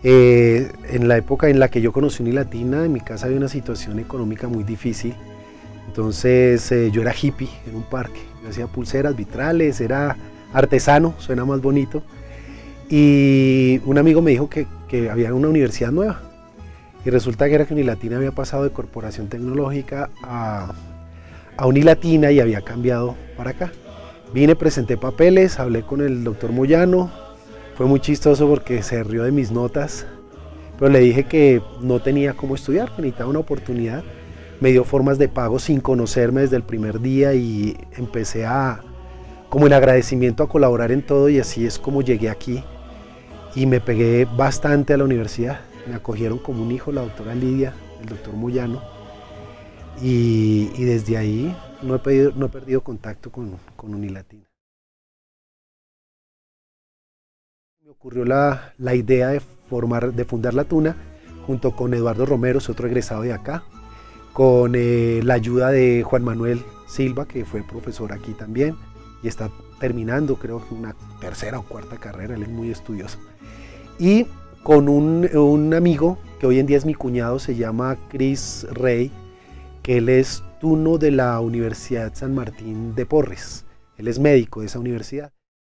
En la época en la que yo conocí Unilatina, en mi casa había una situación económica muy difícil. Entonces yo era hippie en un parque, yo hacía pulseras, vitrales, era artesano, suena más bonito. Y un amigo me dijo que había una universidad nueva. Y resulta que era que Unilatina había pasado de Corporación Tecnológica a Unilatina y había cambiado para acá. Vine, presenté papeles, hablé con el doctor Moyano. Fue muy chistoso porque se rió de mis notas, pero le dije que no tenía cómo estudiar, que necesitaba una oportunidad. Me dio formas de pago sin conocerme desde el primer día y empecé como en agradecimiento a colaborar en todo, y así es como llegué aquí y me pegué bastante a la universidad. Me acogieron como un hijo la doctora Lidia, el doctor Moyano, y desde ahí no he perdido contacto con Unilatina. Me ocurrió la idea de fundar La Tuna junto con Eduardo Romero, otro egresado de acá, con la ayuda de Juan Manuel Silva, que fue profesor aquí también y está terminando, creo que una tercera o cuarta carrera, él es muy estudioso. Y con un amigo que hoy en día es mi cuñado, se llama Chris Rey, que él es tuno de la Universidad San Martín de Porres, él es médico de esa universidad.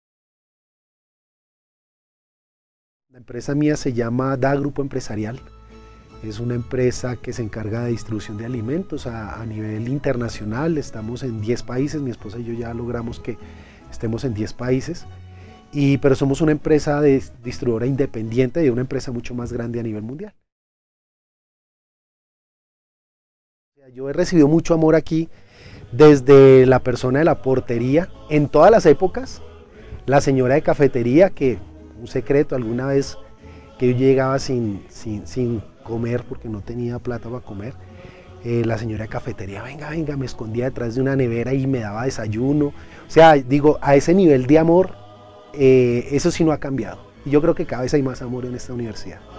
La empresa mía se llama DA Grupo Empresarial. Es una empresa que se encarga de distribución de alimentos a nivel internacional. Estamos en 10 países, mi esposa y yo ya logramos que estemos en 10 países. Pero somos una empresa distribuidora independiente de una empresa mucho más grande a nivel mundial. Yo he recibido mucho amor aquí, desde la persona de la portería, en todas las épocas, la señora de cafetería, que un secreto, alguna vez que yo llegaba sin comer porque no tenía plata para comer, la señora de cafetería, venga, venga, me escondía detrás de una nevera y me daba desayuno. O sea, digo, a ese nivel de amor, eso sí no ha cambiado. Y yo creo que cada vez hay más amor en esta universidad.